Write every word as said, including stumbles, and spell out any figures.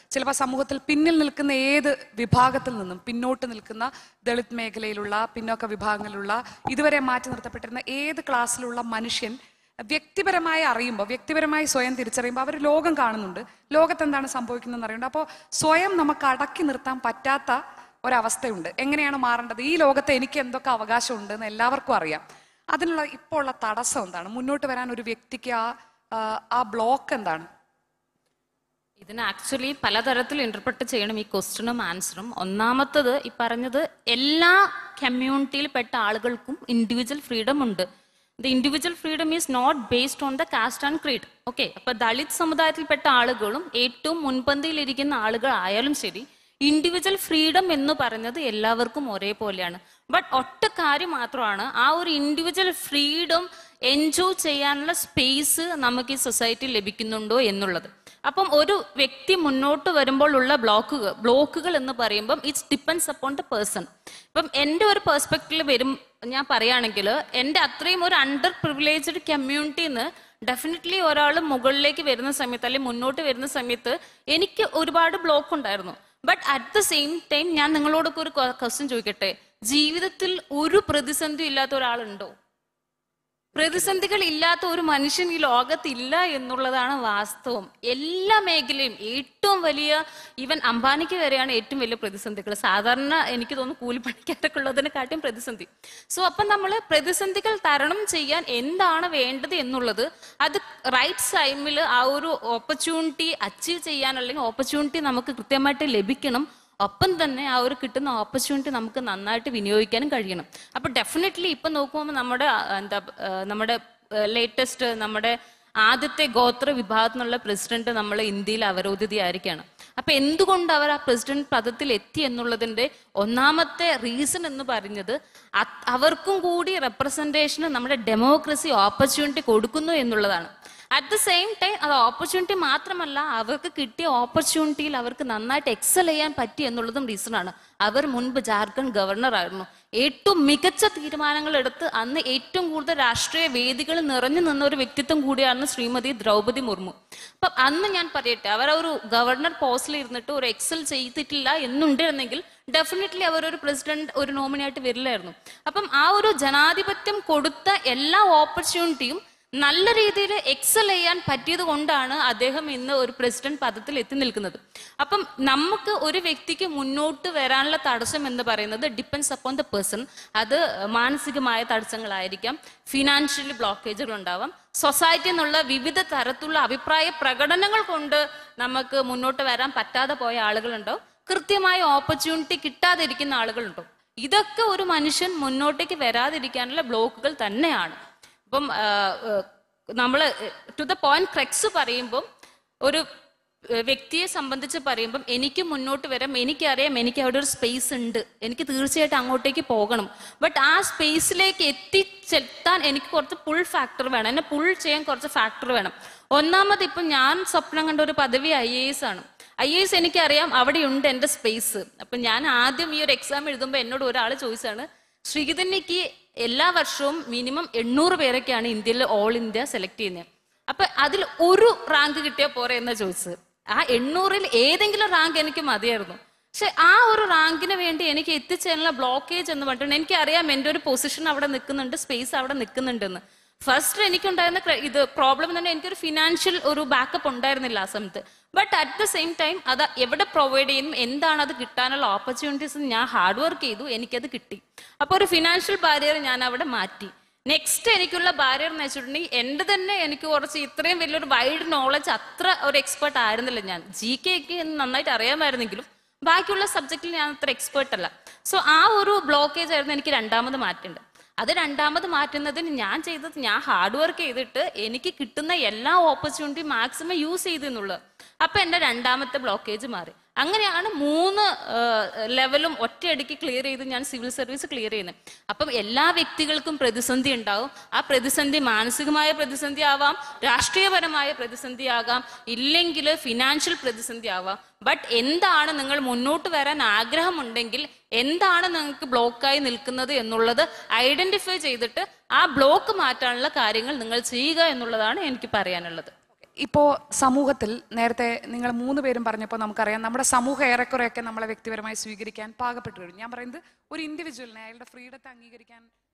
ചിലപ്പോൾ സമൂഹത്തിൽ പിന്നിൽ നിൽക്കുന്ന ഏത് വിഭാഗത്തിൽ നിന്നും പിന്നോട്ട് നിൽക്കുന്ന ദളിത് മേഖലയിലുള്ള പിന്നോക്ക വിഭാഗങ്ങളിലുള്ള ഇതുവരെ മാറ്റി നിർത്തപ്പെട്ടിരുന്ന ഏത് ക്ലാസ്സിലുള്ള മനുഷ്യൻ വ്യക്തിപരമായി അറിയുമ്പോൾ, വ്യക്തിപരമായി സ്വയം തിരിച്ചറിയുമ്പോൾ അവർ ലോകം കാണുന്നുണ്ട്, ലോകത്ത് എന്താണ് സംഭവിക്കുന്നതെന്ന് അറിയുന്നുണ്ട്. അപ്പോൾ സ്വയം നമുക്ക് അടക്കി നിർത്താൻ പറ്റാത്ത ഒരവസ്ഥയുണ്ട്. എങ്ങനെയാണ് മാറേണ്ടത്? ഈ ലോകത്ത് എനിക്ക് എന്തൊക്കെ അവകാശമുണ്ട് എന്ന് എല്ലാവർക്കും അറിയാം. അതിനുള്ള ഇപ്പോൾ ഉള്ള തടസ്സം എന്താണ്? മുന്നോട്ട് വരാൻ ഒരു വ്യക്തിക്ക് ആ ആ ബ്ലോക്ക് എന്താണ്? ഇതിന് ആക്ച്വലി പലതരത്തിൽ ഇന്റർപ്രറ്റ് ചെയ്യണം ഈ ക്വസ്റ്റ്യനും ആൻസറും. ഒന്നാമത്തത് ഈ പറഞ്ഞത് എല്ലാ കമ്മ്യൂണിറ്റിയിൽ പെട്ട ആളുകൾക്കും ഇൻഡിവിജ്വൽ ഫ്രീഡം ഉണ്ട്. The individual freedom is not based on the caste and creed. Okay, അപ്പൊ ദളിത് സമുദായത്തിൽപ്പെട്ട ആളുകളും ഏറ്റവും മുൻപന്തിയിലിരിക്കുന്ന ആളുകൾ ആയാലും ശരി, ഇൻഡിവിജ്വൽ ഫ്രീഡം എന്ന് പറയുന്നത് എല്ലാവർക്കും ഒരേപോലെയാണ്. ബട്ട് ഒറ്റ കാര്യം മാത്രമാണ്, ആ ഒരു ഇൻഡിവിജ്വൽ ഫ്രീഡം എൻജോയ് ചെയ്യാനുള്ള സ്പേസ് നമുക്ക് ഈ സൊസൈറ്റിയിൽ ലഭിക്കുന്നുണ്ടോ എന്നുള്ളത്. അപ്പം ഒരു വ്യക്തി മുന്നോട്ട് വരുമ്പോൾ ഉള്ള ബ്ലോക്കുകൾ ബ്ലോക്കുകൾ എന്ന് പറയുമ്പം it's depends upon the person. ഇപ്പം എൻ്റെ ഒരു പെർസ്പെക്റ്റീവ് വരും ഞാൻ പറയുകയാണെങ്കിൽ, എൻ്റെ അത്രയും ഒരു അണ്ടർ പ്രിവിലേജ്ഡ് കമ്മ്യൂണിറ്റിന്ന് ഡെഫിനറ്റ്ലി ഒരാൾ മുകളിലേക്ക് വരുന്ന സമയത്ത് അല്ലെങ്കിൽ മുന്നോട്ട് വരുന്ന സമയത്ത് എനിക്ക് ഒരുപാട് ബ്ലോക്ക് ഉണ്ടായിരുന്നു. But at the same time ഞാൻ നിങ്ങളോടൊക്കെ ഒരു ക്വസ്റ്റ്യൻ ചോദിക്കട്ടെ, ജീവിതത്തിൽ ഒരു പ്രതിസന്ധി ഇല്ലാത്ത ഒരാളുണ്ടോ? പ്രതിസന്ധികൾ ഇല്ലാത്ത ഒരു മനുഷ്യൻ ഈ ലോകത്തില്ല എന്നുള്ളതാണ് വാസ്തവം. എല്ലാ മേഖലയും ഏറ്റവും വലിയ, ഈവൻ അംബാനിക്ക് വരെയാണ് ഏറ്റവും വലിയ പ്രതിസന്ധികൾ. സാധാരണ എനിക്ക് തോന്നുന്നു കൂലിപ്പണിക്കാരൊക്കെ ഉള്ളതിനെക്കാട്ടും പ്രതിസന്ധി. സോ അപ്പം നമ്മൾ പ്രതിസന്ധികൾ തരണം ചെയ്യാൻ എന്താണ് വേണ്ടത് എന്നുള്ളത്, അത് റൈറ്റ് ടൈമിൽ ആ ഒരു ഓപ്പർച്യൂണിറ്റി അച്ചീവ് ചെയ്യാൻ അല്ലെങ്കിൽ ഓപ്പർച്യൂണിറ്റി നമുക്ക് കൃത്യമായിട്ട് ലഭിക്കണം. ഒപ്പം തന്നെ ആ ഒരു കിട്ടുന്ന ഓപ്പർച്യൂണിറ്റി നമുക്ക് നന്നായിട്ട് വിനിയോഗിക്കാനും കഴിയണം. അപ്പൊ ഡെഫിനറ്റ്ലി ഇപ്പൊ നോക്കുമ്പോൾ നമ്മുടെ എന്താ നമ്മുടെ ലേറ്റസ്റ്റ് നമ്മുടെ ആദ്യത്തെ ഗോത്ര വിഭാഗത്തിനുള്ള പ്രസിഡന്റ് നമ്മൾ ഇന്ത്യയിൽ അവരോധിതയായിരിക്കുകയാണ്. അപ്പൊ എന്തുകൊണ്ട് അവർ ആ പ്രസിഡന്റ് പദത്തിൽ എത്തി എന്നുള്ളതിന്റെ ഒന്നാമത്തെ റീസൺ എന്ന് പറയുന്നത് അവർക്കും കൂടി റെപ്രസെന്റേഷന് നമ്മുടെ ഡെമോക്രസി ഓപ്പർച്യൂണിറ്റി കൊടുക്കുന്നു എന്നുള്ളതാണ്. അറ്റ് ദ സെയിം ടൈം അത് ഓപ്പർച്യൂണിറ്റി മാത്രമല്ല, അവർക്ക് കിട്ടിയ ഓപ്പർച്യൂണിറ്റിയിൽ അവർക്ക് നന്നായിട്ട് എക്സൽ ചെയ്യാൻ പറ്റി എന്നുള്ളതും റീസണാണ്. അവർ മുൻപ് ജാർഖണ്ഡ് ഗവർണർ ആയിരുന്നു. ഏറ്റവും മികച്ച തീരുമാനങ്ങൾ എടുത്ത് അന്ന് ഏറ്റവും കൂടുതൽ രാഷ്ട്രീയ വേദികൾ നിറഞ്ഞു നിന്ന ഒരു വ്യക്തിത്വം കൂടിയാണ് ശ്രീമതി ദ്രൗപദി മുർമു. അപ്പം അന്ന് ഞാൻ പറയട്ടെ, അവർ ഒരു ഗവർണർ പോസ്റ്റിൽ ഇരുന്നിട്ട് ഒരു എക്സൽ ചെയ്തിട്ടില്ല എന്നുണ്ടെങ്കിൽ ഡെഫിനറ്റ്ലി അവർ ഒരു പ്രസിഡന്റ് ഒരു നോമിനിയായിട്ട് വരില്ലായിരുന്നു. അപ്പം ആ ഒരു ജനാധിപത്യം കൊടുത്ത എല്ലാ ഓപ്പർച്യൂണിറ്റിയും നല്ല രീതിയിൽ എക്സൽ ചെയ്യാൻ പറ്റിയത് കൊണ്ടാണ് അദ്ദേഹം ഇന്ന് ഒരു പ്രസിഡന്റ് പദത്തിൽ എത്തി നിൽക്കുന്നത്. അപ്പം നമുക്ക് ഒരു വ്യക്തിക്ക് മുന്നോട്ട് വരാനുള്ള തടസ്സം എന്ന് പറയുന്നത് ഡിപ്പെൻഡ്സ് അപ്പോൺ ദ പേഴ്സൺ. അത് മാനസികമായ തടസ്സങ്ങളായിരിക്കാം, ഫിനാൻഷ്യലി ബ്ലോക്കേജുകൾ ഉണ്ടാവാം, സൊസൈറ്റി എന്നുള്ള വിവിധ തരത്തിലുള്ള അഭിപ്രായ പ്രകടനങ്ങൾ കൊണ്ട് നമുക്ക് മുന്നോട്ട് വരാൻ പറ്റാതെ പോയ ആളുകളുണ്ടാവും, കൃത്യമായ ഓപ്പർച്യൂണിറ്റി കിട്ടാതിരിക്കുന്ന ആളുകളുണ്ടാവും. ഇതൊക്കെ ഒരു മനുഷ്യൻ മുന്നോട്ടേക്ക് വരാതിരിക്കാനുള്ള ബ്ലോക്കുകൾ തന്നെയാണ്. ഇപ്പം നമ്മൾ ടു ദ പോയിന്റ് ക്രെക്സ് പറയുമ്പം ഒരു വ്യക്തിയെ സംബന്ധിച്ച് പറയുമ്പം എനിക്ക് മുന്നോട്ട് വരാം, എനിക്കറിയാം എനിക്ക് അവിടെ ഒരു സ്പേസ് ഉണ്ട്, എനിക്ക് തീർച്ചയായിട്ടും അങ്ങോട്ടേക്ക് പോകണം. ബട്ട് ആ സ്പേസിലേക്ക് എത്തിച്ചെത്താൻ എനിക്ക് കുറച്ച് പുൾ ഫാക്ടർ വേണം, എന്നെ പുൾ ചെയ്യാൻ കുറച്ച് ഫാക്ടർ വേണം. ഒന്നാമത് ഇപ്പം ഞാൻ സ്വപ്നം കണ്ട ഒരു പദവി ഐ എ എസ് ആണ്. ഐ എ എസ് എനിക്കറിയാം അവിടെയുണ്ട് എൻ്റെ സ്പേസ്. അപ്പം ഞാൻ ആദ്യം ഈ ഒരു എക്സാം എഴുതുമ്പോൾ എന്നോട് ഒരാൾ ചോദിച്ചാണ്, ശ്രീധന്യക്ക് എല്ലാ വർഷവും മിനിമം എണ്ണൂറ് പേരൊക്കെയാണ് ഇന്ത്യയിൽ ഓൾ ഇന്ത്യ സെലക്ട് ചെയ്യുന്നത്, അപ്പൊ അതിൽ ഒരു റാങ്ക് കിട്ടിയാൽ പോരെ എന്നാ ചോദിച്ചത്. ആ എണ്ണൂറിൽ ഏതെങ്കിലും റാങ്ക് എനിക്ക് മതിയായിരുന്നു. പക്ഷെ ആ ഒരു റാങ്കിന് വേണ്ടി എനിക്ക് എത്തിച്ചേരാനുള്ള ബ്ലോക്കേജ് എന്ന് പറഞ്ഞിട്ടുണ്ട്. എനിക്കറിയാം എൻ്റെ ഒരു പൊസിഷൻ അവിടെ നിൽക്കുന്നുണ്ട്, സ്പേസ് അവിടെ നിൽക്കുന്നുണ്ടെന്ന്. ഫസ്റ്റ് എനിക്കുണ്ടായിരുന്ന ഇത് പ്രോബ്ലം തന്നെ, എനിക്കൊരു ഫിനാൻഷ്യൽ ഒരു ബാക്കപ്പ് ഉണ്ടായിരുന്നില്ല ആ സമയത്ത്. But at the same time അത് എവിടെ പ്രൊവൈഡ് ചെയ്യുന്നു, എന്താണ് അത് കിട്ടാനുള്ള ഓപ്പർച്യൂണിറ്റീസ്, ഞാൻ ഹാർഡ് വർക്ക് ചെയ്തു, എനിക്കത് കിട്ടി. അപ്പോൾ ഒരു ഫിനാൻഷ്യൽ ബാരിയർ ഞാൻ അവിടെ മാറ്റി. നെക്സ്റ്റ് എനിക്കുള്ള ബാരിയർ എന്ന് വെച്ചിട്ടുണ്ടെങ്കിൽ എൻ്റെ തന്നെ എനിക്ക് കുറച്ച് ഇത്രയും വലിയൊരു വൈഡ് നോളജ് അത്ര ഒരു എക്സ്പേർട്ട് ആയിരുന്നില്ല ഞാൻ. ജി കെ ഒക്കെ നന്നായിട്ട് അറിയാമായിരുന്നെങ്കിലും ബാക്കിയുള്ള സബ്ജക്റ്റിൽ ഞാൻ അത്ര എക്സ്പേർട്ട് അല്ല. സോ ആ ഒരു ബ്ലോക്കേജ് ആയിരുന്നു എനിക്ക് രണ്ടാമത് മാറ്റേണ്ടത്. അത് രണ്ടാമത് മാറ്റുന്നതിന് ഞാൻ ചെയ്തത്, ഞാൻ ഹാർഡ് വർക്ക് ചെയ്തിട്ട് എനിക്ക് കിട്ടുന്ന എല്ലാ ഓപ്പർച്യൂണിറ്റി മാക്സിമം യൂസ് ചെയ്തെന്നുള്ളത്. അപ്പൊ എൻ്റെ രണ്ടാമത്തെ ബ്ലോക്കേജ് മാറി. അങ്ങനെയാണ് മൂന്ന് ലെവലും ഒറ്റയടിക്ക് ക്ലിയർ ചെയ്ത് ഞാൻ സിവിൽ സർവീസ് ക്ലിയർ ചെയ്യുന്നത്. അപ്പം എല്ലാ വ്യക്തികൾക്കും പ്രതിസന്ധി ഉണ്ടാവും. ആ പ്രതിസന്ധി മാനസികമായ പ്രതിസന്ധി ആവാം, രാഷ്ട്രീയപരമായ പ്രതിസന്ധി ആകാം, ഇല്ലെങ്കിൽ ഫിനാൻഷ്യൽ പ്രതിസന്ധി ആവാം. ബട്ട് എന്താണ് നിങ്ങൾ മുന്നോട്ട് വരാൻ ആഗ്രഹമുണ്ടെങ്കിൽ എന്താണ് നിങ്ങൾക്ക് ബ്ലോക്കായി നിൽക്കുന്നത് എന്നുള്ളത് ഐഡന്റിഫൈ ചെയ്തിട്ട് ആ ബ്ലോക്ക് മാറ്റാനുള്ള കാര്യങ്ങൾ നിങ്ങൾ ചെയ്യുക എന്നുള്ളതാണ് എനിക്ക് പറയാനുള്ളത്. ഇപ്പോൾ സമൂഹത്തിൽ നേരത്തെ നിങ്ങൾ മൂന്ന് പേരും പറഞ്ഞപ്പോൾ നമുക്കറിയാം നമ്മുടെ സമൂഹം ഏറെക്കുറെയൊക്കെ നമ്മളെ വ്യക്തിപരമായി സ്വീകരിക്കാൻ പാകപ്പെട്ടു കഴിഞ്ഞു. ഞാൻ പറയുന്നത് ഒരു ഇൻഡിവിജ്വലിനെ അയാളുടെ ഫ്രീഡത്തെ അംഗീകരിക്കാൻ